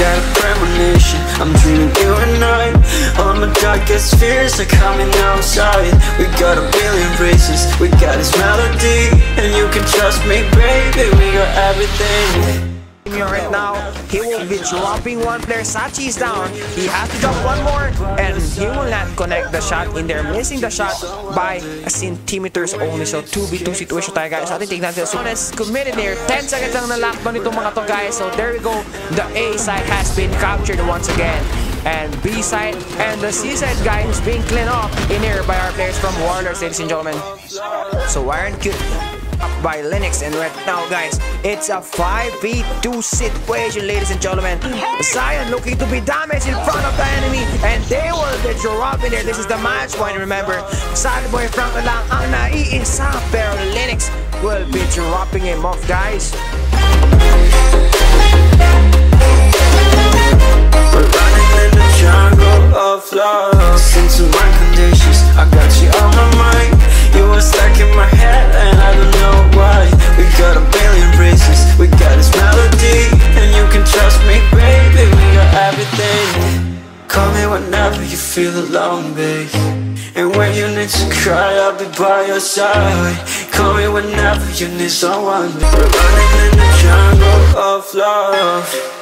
got a premonition, I'm dreaming you and I. All my darkest fears are coming outside. We got a billion races, we got this melody, and you can trust me, baby, we got everything. Right now, he will be dropping one player. Sachi is down. He has to drop one more, and he will not connect the shot in there, missing the shot by centimeters only. So 2v2 situation tayo, guys. So ating tignan natin. So is committed there. 10 seconds lang na lockdown itong mga to, guys. So there we go. The A side has been captured once again, and B side and the C side, guys, being cleaned off in here by our players from Warlords, ladies and gentlemen. So Iron Cute by Linux, and right now, guys, it's a 5v2 situation, ladies and gentlemen. Zion looking to be damaged in front of the enemy, and they will be dropping there. This is the match point, remember. Sad Boy Frank lang ang naiisa, pero Linux will be dropping him off, guys. We're running in the jungle of love. Listen to my conditions, I got you on my mind. You were stuck in my head and I don't know why. We got a billion races, we got this melody, and you can trust me, baby, we got everything. Call me whenever you feel alone, babe, and when you need to cry, I'll be by your side. Call me whenever you need someone. We're running in the jungle of love.